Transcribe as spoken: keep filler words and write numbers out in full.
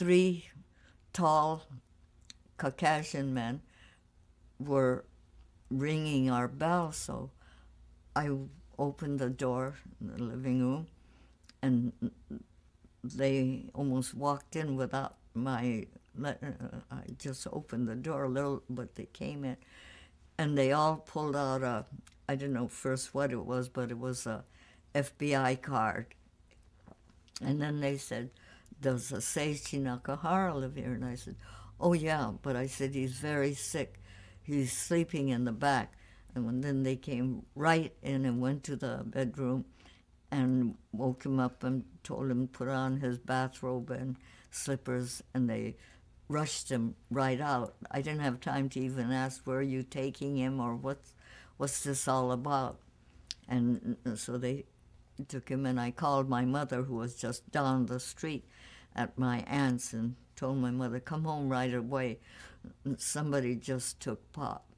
three tall Caucasian men were ringing our bell, so I opened the door in the living room, and they almost walked in without my, I just opened the door a little, but they came in, and they all pulled out a, I didn't know first what it was, but it was a F B I card. And then they said, does a Seiichi Nakahara live here? And I said, oh yeah, but I said, he's very sick. He's sleeping in the back. And when, then they came right in and went to the bedroom and woke him up and told him to put on his bathrobe and slippers, and they rushed him right out. I didn't have time to even ask, where are you taking him, or what's, what's this all about? And so they took him, and I called my mother, who was just down the street at my aunt's, and told my mother, come home right away. Somebody just took Pop.